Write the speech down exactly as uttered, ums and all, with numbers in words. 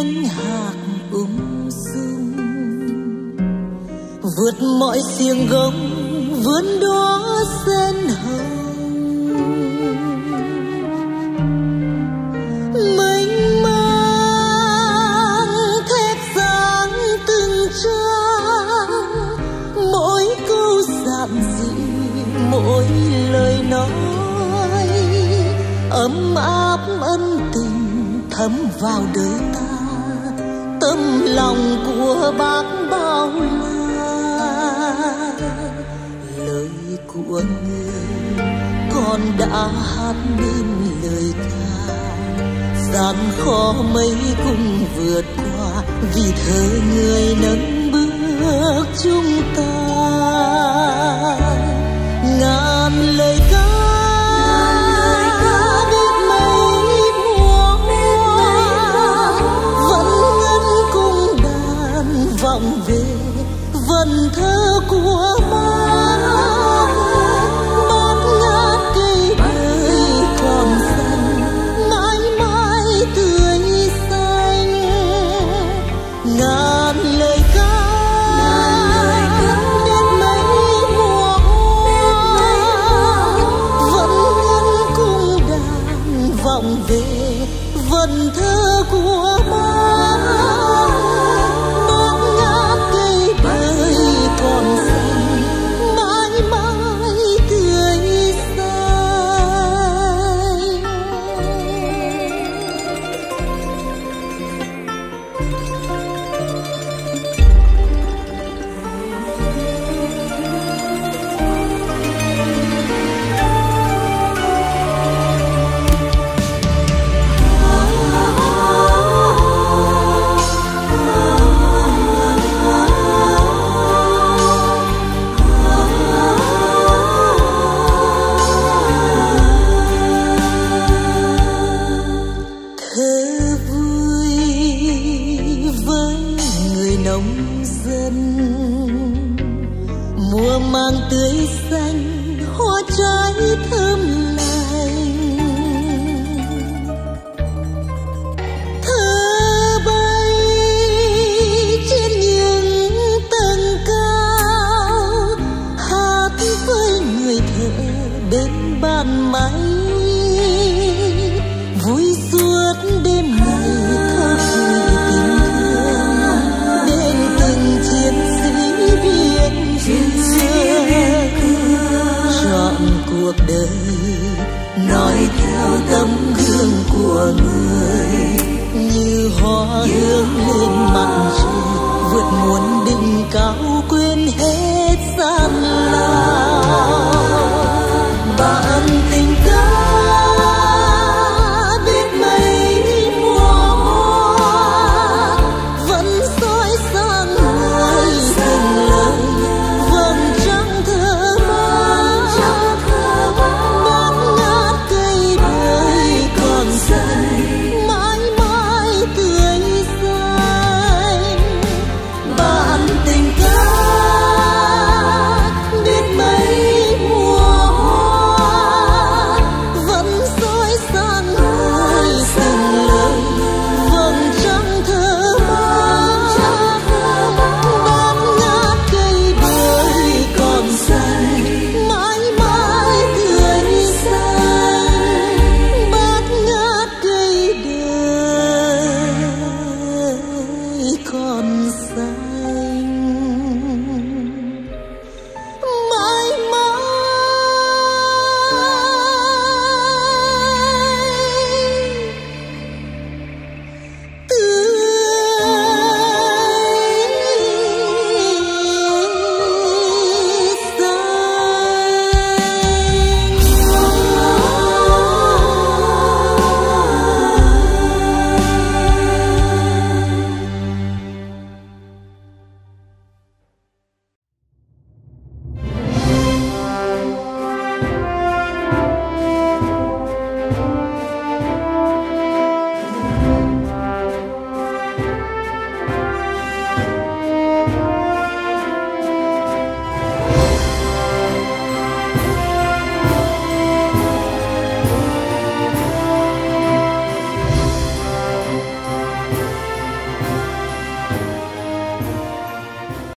cánh hạc ung dung, vượt mọi xiềng gông vươn đóa sen hồng. Mênh mang thép dáng từng trang, mỗi câu giản dị, mỗi lời nói ấm áp ân tình thấm vào đời ta. Tấm lòng của bác bao la, lời của người con đã hát nên lời ca. Gian khó mấy cùng vượt qua, vì thơ người nâng bước chúng ta. Ngàn lời ca biết mấy mùa hoa, vẫn ngân cung đàn vọng về vần thơ của bác. Bát ngát cây đời còn xanh, mãi mãi tươi xanh. Ngàn lời ca biết mấy mùa hoa, vẫn ngân cung đàn vọng về vần thơ của